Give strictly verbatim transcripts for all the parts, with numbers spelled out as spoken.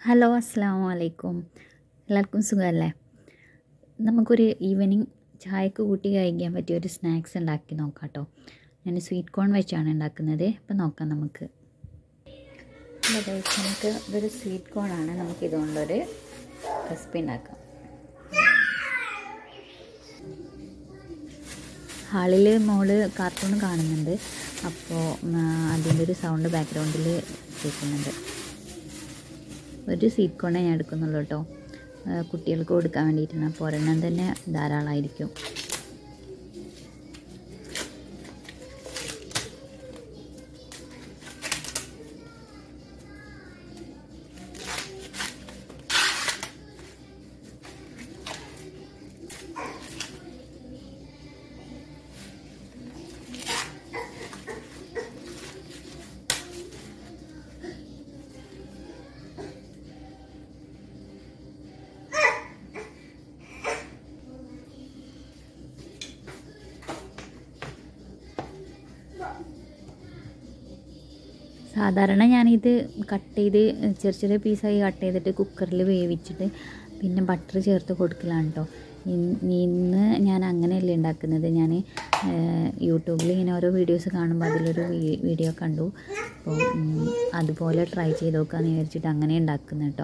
Hello അസ്സലാമു അലൈക്കും. എല്ലാവർക്കും സുഖമല്ലേ? നമുക്കൊരു ഈവനിങ് ചായക്ക് കൂട്ടി കഴിക്കാൻ പറ്റിയ ഒരു സ്നാക്സ് ഉണ്ടാക്കി നോക്കാം കേട്ടോ. ഞാൻ സ്വീറ്റ് കോൺ വെച്ചാണ് ഉണ്ടാക്കുന്നത്. അപ്പോൾ നോക്കാം നമുക്ക്. നമുക്ക് ഇതൊരു സ്വീറ്റ് കോണാണ്. നമുക്ക് ഇതുകൊണ്ടൊരു റെസിപ്പി ഉണ്ടാക്കാം. ഹാളിൽ മോള് കാർട്ടൂൺ കാണുന്നുണ്ട്. അപ്പോൾ അതിൻ്റെ ഒരു സൗണ്ട് ബാക്ക്ഗ്രൗണ്ടിൽ കേൾക്കുന്നുണ്ട്. ഒരു സ്വീറ്റ് കോണേ ഞാൻ എടുക്കുന്നുള്ളൂ കേട്ടോ. കുട്ടികൾക്ക് കൊടുക്കാൻ വേണ്ടിയിട്ടാണ്. അപ്പോൾ ഒരെണ്ണം തന്നെ ധാരാളമായിരിക്കും. സാധാരണ ഞാനിത് കട്ട് ചെയ്ത് ചെറിയ ചെറിയ പീസായി കട്ട് ചെയ്തിട്ട് കുക്കറിൽ വേവിച്ചിട്ട് പിന്നെ ബട്ടർ ചേർത്ത് കൊടുക്കലാണ് കേട്ടോ. ഇന്ന് ഞാൻ അങ്ങനെയല്ല ഉണ്ടാക്കുന്നത്. ഞാൻ യൂട്യൂബിൽ ഇങ്ങനെ ഓരോ വീഡിയോസ് കാണുമ്പോൾ അതിലൊരു വീഡിയോ കണ്ടു. അപ്പോൾ അതുപോലെ ട്രൈ ചെയ്ത് നോക്കാമെന്ന് വിചാരിച്ചിട്ട് അങ്ങനെ ഉണ്ടാക്കുന്നത് കേട്ടോ.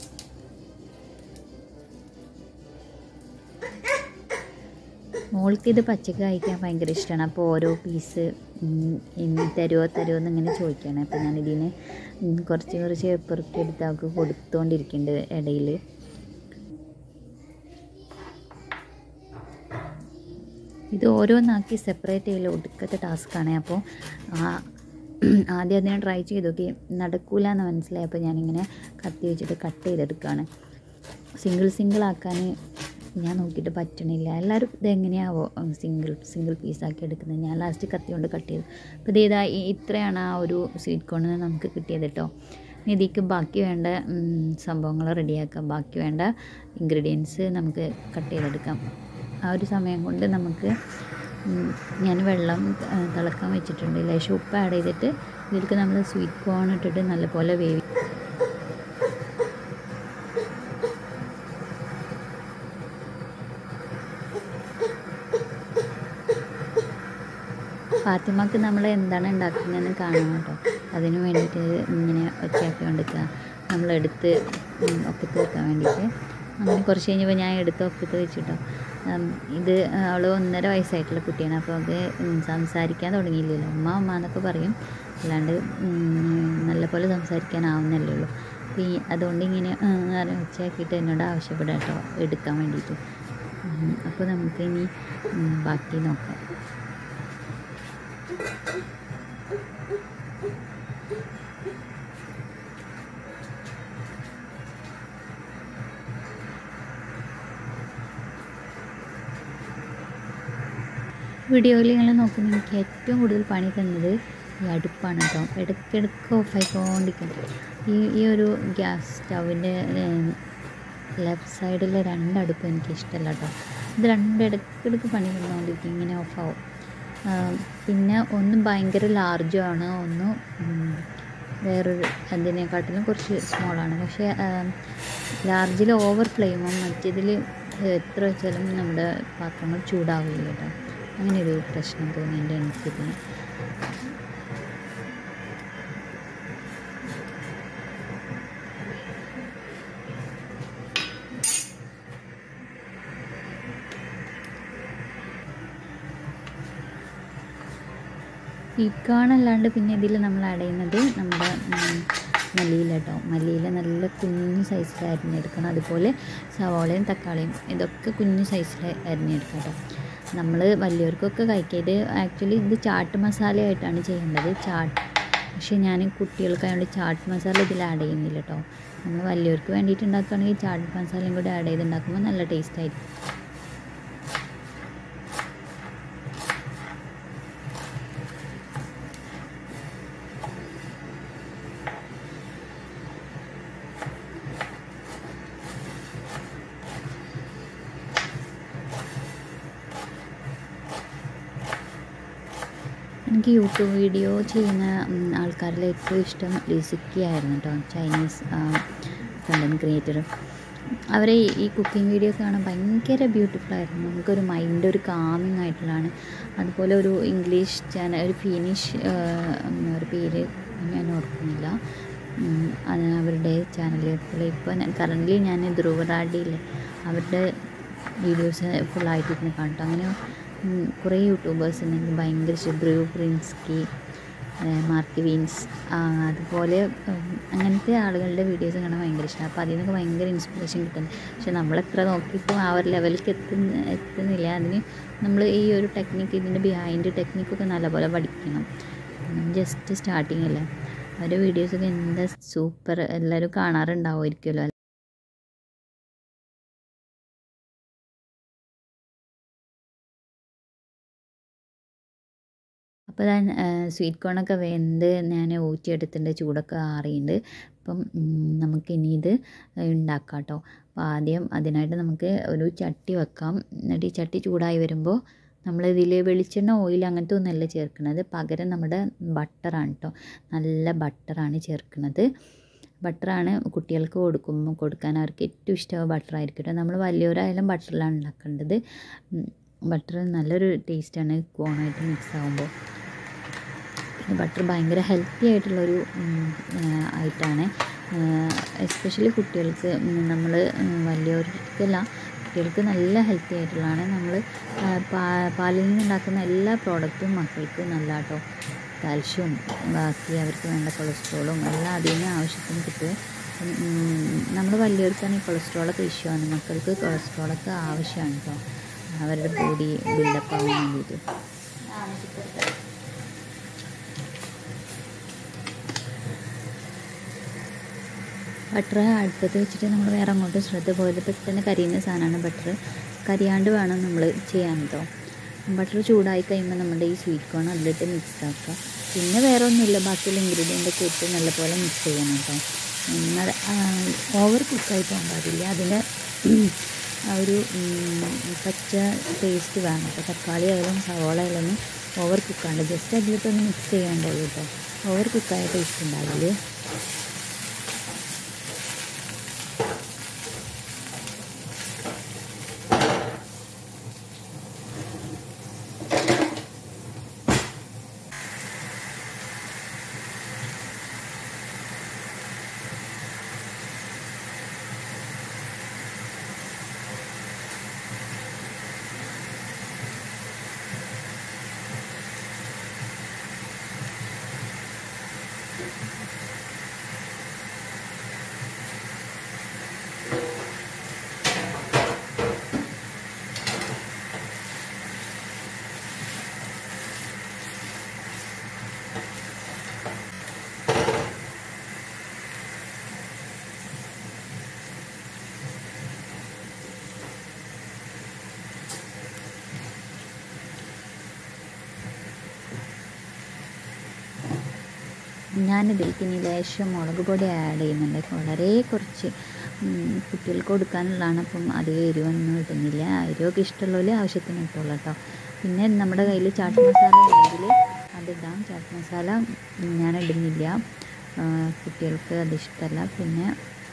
മോൾക്ക് ഇത് പച്ചക്ക് കഴിക്കാൻ ഭയങ്കര ഇഷ്ടമാണ്. അപ്പോൾ ഓരോ പീസ് തരുമോ തരുമോ എന്നിങ്ങനെ ചോദിക്കുകയാണ്. അപ്പോൾ ഞാനിതിന് കുറച്ച് കുറച്ച് പെറുക്കി എടുത്ത് അവൾക്ക് കൊടുത്തുകൊണ്ടിരിക്കുന്നുണ്ട് ഇടയിൽ. ഇത് ഓരോന്നാക്കി സെപ്പറേറ്റ് ചെയ്യൽ ഒടുക്കത്തെ ടാസ്ക്കാണ്. അപ്പോൾ ആദ്യം അതിനെ ട്രൈ ചെയ്ത് നോക്കി നടക്കൂല എന്ന് മനസ്സിലായപ്പോൾ ഞാനിങ്ങനെ കത്തി വെച്ചിട്ട് കട്ട് ചെയ്തെടുക്കുകയാണ്. സിംഗിൾ സിംഗിൾ ആക്കാൻ ഞാൻ നോക്കിയിട്ട് പറ്റണില്ല. എല്ലാവരും ഇതെങ്ങനെയാവോ സിംഗിൾ സിംഗിൾ പീസാക്കി എടുക്കുന്നത്. ഞാൻ ലാസ്റ്റ് കത്തി കൊണ്ട് കട്ട് ചെയ്തു. അപ്പോൾ ഇത് ഇതാ ഇത്രയാണ് ആ ഒരു സ്വീറ്റ് കോണിൽ നിന്ന് നമുക്ക് കിട്ടിയത് കേട്ടോ. ഇതിലേക്ക് ബാക്കി വേണ്ട സംഭവങ്ങൾ റെഡിയാക്കാം. ബാക്കി വേണ്ട ഇൻഗ്രീഡിയൻസ് നമുക്ക് കട്ട് ചെയ്തെടുക്കാം. ആ ഒരു സമയം കൊണ്ട് നമുക്ക് ഞാൻ വെള്ളം തിളക്കാൻ വെച്ചിട്ടുണ്ട്. ലേശം ഉപ്പ് ആഡ് ചെയ്തിട്ട് ഇതിലേക്ക് നമ്മൾ സ്വീറ്റ് കോൺ ഇട്ടിട്ട് നല്ലപോലെ വേവി ഫാത്തിമക്ക് നമ്മൾ എന്താണ് ഉണ്ടാക്കുന്നതെന്ന് കാണാം കേട്ടോ. അതിന് വേണ്ടിയിട്ട് ഇങ്ങനെ ഒച്ചയാക്കി കൊണ്ടിരിക്കുക. നമ്മളെടുത്ത് ഒക്കത്ത് വെക്കാൻ വേണ്ടിയിട്ട്. അങ്ങനെ കുറച്ച് കഴിഞ്ഞപ്പോൾ ഞാൻ എടുത്ത് ഒക്കത്ത് വെച്ചിട്ടോ. ഇത് അവൾ ഒന്നര വയസ്സായിട്ടുള്ള കുട്ടിയാണ്. അപ്പോൾ അത് സംസാരിക്കാൻ തുടങ്ങിയില്ലല്ലോ. ഉമ്മ ഉമ്മ എന്നൊക്കെ പറയും. അല്ലാണ്ട് നല്ലപോലെ സംസാരിക്കാനാവുന്നല്ലേ ഉള്ളൂ. അപ്പോൾ ഈ അതുകൊണ്ട് ഇങ്ങനെ ഒച്ചയാക്കിയിട്ട് എന്നോട് ആവശ്യപ്പെടാം കേട്ടോ എടുക്കാൻ വേണ്ടിയിട്ട്. അപ്പോൾ നമുക്ക് ഇനി ബാക്കി നോക്കാം. വീഡിയോയിൽ നിങ്ങൾ നോക്കുമ്പോൾ എനിക്ക് ഏറ്റവും കൂടുതൽ പണി തന്നത് ഈ അടുപ്പാണ് കേട്ടോ. ഇടയ്ക്കിടയ്ക്ക് ഓഫായിക്കൊണ്ടിരിക്കും. ഈ ഈ ഒരു ഗ്യാസ് സ്റ്റൗവിൻ്റെ ലെഫ്റ്റ് സൈഡിലെ രണ്ടടുപ്പും എനിക്ക് ഇഷ്ടമല്ല കേട്ടോ. ഇത് രണ്ട് ഇടയ്ക്കിടയ്ക്ക് പണി തന്നുകൊണ്ടിരിക്കും. ഇങ്ങനെ ഓഫാവും. പിന്നെ ഒന്ന് ഭയങ്കര ലാർജുമാണ്, ഒന്ന് വേറൊരു അതിനെക്കാട്ടിലും കുറച്ച് സ്മോളാണ്. പക്ഷേ ലാർജിൽ ഓവർ ഫ്ലെയിമും മറ്റേതിൽ എത്ര വെച്ചാലും നമ്മുടെ പാത്രങ്ങൾ ചൂടാവില്ല കേട്ടോ. അങ്ങനെയൊരു പ്രശ്നം തോന്നിയിട്ട് എനിക്കിതിന്. ഇക്കാണല്ലാണ്ട് പിന്നെ ഇതിൽ നമ്മൾ ആഡ് ചെയ്യുന്നത് നമ്മുടെ മല്ലിയില കേട്ടോ. മല്ലിയില നല്ല കുഞ്ഞു സൈസിൽ അരിഞ്ഞെടുക്കണം. അതുപോലെ സവാളയും തക്കാളിയും ഇതൊക്കെ കുഞ്ഞു സൈസിൽ അരിഞ്ഞെടുക്കാം കേട്ടോ. നമ്മൾ വലിയവർക്കൊക്കെ കഴിക്കുക. ഇത് ആക്ച്വലി ഇത് ചാട്ട് മസാലയായിട്ടാണ് ചെയ്യേണ്ടത്. ചാട്ട് പക്ഷേ ഞാൻ കുട്ടികൾക്കായതുകൊണ്ട് ചാട്ട് മസാല ഇതിൽ ആഡ് ചെയ്യുന്നില്ല കേട്ടോ. നമ്മൾ വലിയവർക്ക് വേണ്ടിയിട്ട് ഉണ്ടാക്കുകയാണെങ്കിൽ ചാട്ട് മസാലയും കൂടി ആഡ് ചെയ്ത് ഉണ്ടാക്കുമ്പോൾ നല്ല ടേസ്റ്റ് ആയിരിക്കും. എനിക്ക് യൂട്യൂബ് വീഡിയോ ചെയ്യുന്ന ആൾക്കാരിൽ ഏറ്റവും ഇഷ്ടം ലിസിക്കി ആയിരുന്നു കേട്ടോ. Chinese content creator. അവരെ ഈ കുക്കിംഗ് വീഡിയോസ് കാണാൻ ഭയങ്കര ബ്യൂട്ടിഫുൾ ആയിരുന്നു. നമുക്കൊരു മൈൻഡ് ഒരു കാമിങ് ആയിട്ടുള്ളതാണ്. അതുപോലെ ഒരു ഇംഗ്ലീഷ് ചാനൽ, ഒരു ഫിനിഷ് ഒരു പേര് ഞാൻ ഓർക്കുന്നില്ല, അവരുടെ ചാനൽ ഇപ്പോൾ കറൻ്റ്ലി ഞാൻ ധ്രുവറാഡിയിൽ അവരുടെ വീഡിയോസ് ഫുള്ളായിട്ട് ഇരുന്ന് കണ്ടു. അങ്ങനെ കുറേ യൂട്യൂബേഴ്സ് എനിക്ക് ഭയങ്കര ഇഷ്ടം. ബ്രൂ പ്രിൻസ്കി, മാർക്ക് വീൻസ്, അതുപോലെ അങ്ങനത്തെ ആളുകളുടെ വീഡിയോസ് കാണാൻ ഭയങ്കര ഇഷ്ടമാണ്. അപ്പോൾ അതിൽ നിന്നൊക്കെ ഭയങ്കര ഇൻസ്പിറേഷൻ കിട്ടുന്നത്. പക്ഷെ നമ്മളെത്ര നോക്കിയിട്ടും ആ ഒരു ലെവലിലേക്ക് എത്തുന്ന എത്തുന്നില്ല. അതിന് നമ്മൾ ഈ ഒരു ടെക്നിക്ക്, ഇതിൻ്റെ ബിഹൈൻഡ് ടെക്നിക്കൊക്കെ നല്ലപോലെ പഠിക്കണം. ജസ്റ്റ് സ്റ്റാർട്ടിങ് അല്ലേ. അവരുടെ വീഡിയോസൊക്കെ എന്താ സൂപ്പർ, എല്ലാവരും കാണാറുണ്ടാവുമായിരിക്കുമല്ലോ. അപ്പോൾ ഞാൻ സ്വീറ്റ് കോണൊക്കെ വെന്ത് ഞാൻ ഊറ്റിയെടുത്തിട്ടുണ്ട്, ചൂടൊക്കെ ആറിയിട്ടുണ്ട്. അപ്പം നമുക്കിനി ഇത് ഉണ്ടാക്കാം കേട്ടോ. അപ്പോൾ ആദ്യം അതിനായിട്ട് നമുക്ക് ഒരു ചട്ടി വെക്കാം. എന്നിട്ട് ഈ ചട്ടി ചൂടായി വരുമ്പോൾ നമ്മളിതിൽ വെളിച്ചെണ്ണ, ഓയിൽ അങ്ങനത്തെ ഒന്നുമല്ല ചേർക്കുന്നത്. പകരം നമ്മുടെ ബട്ടറാണ് കേട്ടോ. നല്ല ബട്ടറാണ് ചേർക്കുന്നത്. ബട്ടറാണ് കുട്ടികൾക്ക് കൊടുക്കുമ്പോൾ കൊടുക്കാൻ അവർക്ക് ഏറ്റവും ഇഷ്ടമായ ബട്ടറായിരിക്കും കേട്ടോ. നമ്മൾ വലിയവരായാലും ബട്ടറിലാണ് ഉണ്ടാക്കേണ്ടത്. ബട്ടർ നല്ലൊരു ടേസ്റ്റാണ് കോണായിട്ട് മിക്സ് ആകുമ്പോൾ. ബട്ടർ ഭയങ്കര ഹെൽത്തി ആയിട്ടുള്ളൊരു ആയിട്ടാണ്. എസ്പെഷ്യലി കുട്ടികൾക്ക്, നമ്മൾ വലിയവർക്കല്ല, കുട്ടികൾക്ക് നല്ല ഹെൽത്തി ആയിട്ടുള്ളതാണ്. നമ്മൾ പാലിൽ നിന്നുണ്ടാക്കുന്ന എല്ലാ പ്രോഡക്റ്റും മക്കൾക്ക് നല്ല കേട്ടോ. കാൽഷ്യവും ബാക്കി അവർക്ക് വേണ്ട കൊളസ്ട്രോളും എല്ലാം അതിൽ നിന്ന് ആവശ്യത്തിന് കിട്ടും. നമ്മൾ വലിയവർക്കാണ് ഈ കൊളസ്ട്രോളൊക്കെ ഇഷ്യൂ ആണ്. മക്കൾക്ക് കൊളസ്ട്രോളൊക്കെ ആവശ്യമാണ് കേട്ടോ, അവരുടെ ബോഡി ബിൽഡപ്പ് ആവാൻ വേണ്ടിയിട്ട്. ബട്ടർ അടുപ്പത്ത് വെച്ചിട്ട് നമ്മൾ വേറെ അങ്ങോട്ട് ശ്രദ്ധ പോയത് പെട്ടെന്ന് കരിയുന്ന സാധനമാണ് ബട്ടർ. കരിയാണ്ട് വേണം നമ്മൾ ചെയ്യാൻ കേട്ടോ. ബട്ടർ ചൂടായി കഴിയുമ്പോൾ നമ്മുടെ ഈ സ്വീറ്റ് കോൺ അതിലിട്ട് മിക്സ് ആക്കുക. പിന്നെ വേറെ ഒന്നുമില്ല, ബാക്കിയുള്ള ഇൻഗ്രീഡിയൻ്റ് ഒക്കെ ഇട്ട് നല്ലപോലെ മിക്സ് ചെയ്യണം കേട്ടോ. എന്നാൽ ഓവർ കുക്കായി പോകാൻ പാടില്ല. അതിൻ്റെ ആ ഒരു പച്ച ടേസ്റ്റ് വേണം കേട്ടോ. തക്കാളി ആയാലും സവോള ആയാലും ഓവർ കുക്കാണ്ട് ജസ്റ്റ് അതിലിട്ടൊന്ന് മിക്സ് ചെയ്യാണ്ടുള്ളൂ കേട്ടോ. ഓവർ കുക്കായ ടേസ്റ്റ് ഉണ്ടാവില്ല. ഞാനിതിലേക്ക് ഇനി ലേശം മുളക് പൊടി ആഡ് ചെയ്യുന്നുണ്ട്. വളരെ കുറച്ച്, കുട്ടികൾക്ക് കൊടുക്കാനുള്ളതാണ്. അപ്പം അധികം എരിവൊന്നും ഇടുന്നില്ല. എരിവൊക്കെ ഇഷ്ടമുള്ളവർ ആവശ്യത്തിന് ഇട്ടുള്ളൂ കേട്ടോ. പിന്നെ നമ്മുടെ കയ്യിൽ ചാട്ട് മസാല ഉണ്ടെങ്കിൽ അതിടാം. ചാട്ട് മസാല ഞാൻ ഇടുന്നില്ല, കുട്ടികൾക്ക് അതിഷ്ടമല്ല. പിന്നെ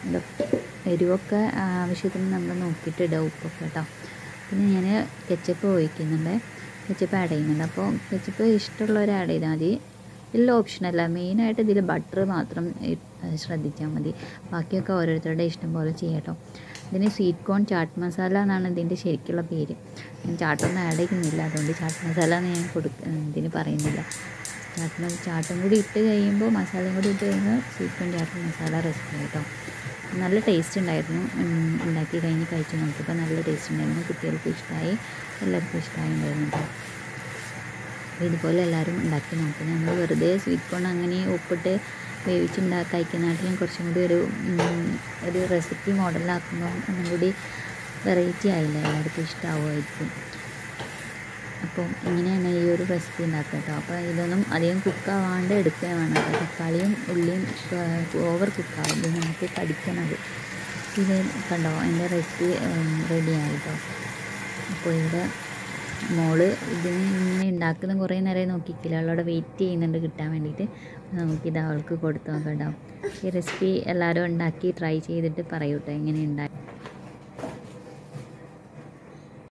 എരിവൊക്കെ ആവശ്യത്തിന് നമ്മൾ നോക്കിയിട്ട് ഇടുക, ഉപ്പൊക്കെ കേട്ടോ. പിന്നെ ഞാൻ കെച്ചപ്പ് ഒഴിക്കുന്നുണ്ട്, കെച്ചപ്പ് ആഡ് ചെയ്യുന്നുണ്ട്. അപ്പോൾ കെച്ചപ്പ് ഇഷ്ടമുള്ളവർ ആഡ് ചെയ്താൽ മതി. എല്ലാം ഓപ്ഷനല്ല, മെയിനായിട്ട് ഇതിൽ ബട്ടർ മാത്രം ശ്രദ്ധിച്ചാൽ മതി. ബാക്കിയൊക്കെ ഓരോരുത്തരുടെ ഇഷ്ടം പോലെ ചെയ്യാം കേട്ടോ. ഇതിന് സ്വീറ്റ് കോൺ ചാട്ട് മസാല എന്നാണ് ഇതിൻ്റെ ശരിക്കുള്ള പേര്. ഞാൻ ചാട്ടൊന്നും ആഡ് ചെയ്യുന്നില്ല, അതുകൊണ്ട് ചാട്ട് മസാല എന്ന് ഞാൻ കൊടുക്ക ഇതിന് പറയുന്നില്ല. ചാട്ട് ചാട്ടും കൂടി ഇട്ട് കഴിയുമ്പോൾ, മസാലയും കൂടി ഇട്ട് കഴിയുമ്പോൾ sweet corn chaat masala recipe കേട്ടോ. നല്ല ടേസ്റ്റ് ഉണ്ടായിരുന്നു. ഉണ്ടാക്കി കഴിഞ്ഞ് കഴിച്ച് നോക്കിയപ്പോൾ നല്ല ടേസ്റ്റ് ഉണ്ടായിരുന്നു. കുട്ടികൾക്ക് ഇഷ്ടമായി, എല്ലാവർക്കും ഇഷ്ടമായി ഉണ്ടായിരുന്നു കേട്ടോ. അപ്പോൾ ഇതുപോലെ എല്ലാവരും ഉണ്ടാക്കി നോക്കും. നമ്മൾ വെറുതെ സ്വീറ്റ് കോൺ അങ്ങനെ ഉപ്പിട്ട് വേവിച്ചുണ്ടാക്കി കഴിക്കുന്നതിനാട്ടിലും കുറച്ചും കൂടി ഒരു ഒരു റെസിപ്പി മോഡലാക്കുമ്പോൾ ഒന്നും കൂടി വെറൈറ്റി ആയില്ല, എല്ലാവർക്കും ഇഷ്ടമാവുമായിരിക്കും. അപ്പോൾ ഇങ്ങനെയാണ് ഈ ഒരു റെസിപ്പി ഉണ്ടാക്കുക കേട്ടോ. അപ്പോൾ ഇതൊന്നും അധികം കുക്കാവാണ്ട് എടുക്കുക വേണം കേട്ടോ. തക്കാളിയും ഉള്ളിയും ഓവർ കുക്കാവും, ഇത് നമുക്ക് കടിക്കണത്. ഇത് കണ്ടോ, എൻ്റെ റെസിപ്പി റെഡി ആയിട്ടോ. അപ്പോൾ ഇവിടെ മോള് ഇതിന് ഇങ്ങനെ ഉണ്ടാക്കുന്ന കുറേ നേരം നോക്കിക്കില്ല, അവളവിടെ വെയിറ്റ് ചെയ്യുന്നുണ്ട് കിട്ടാൻ വേണ്ടിയിട്ട്. നമുക്കിത് അവൾക്ക് കൊടുത്തു നോക്കാം കേട്ടോ. ഈ റെസിപ്പി എല്ലാവരും ഉണ്ടാക്കി ട്രൈ ചെയ്തിട്ട് പറയൂ കേട്ടോ എങ്ങനെ ഉണ്ടായി.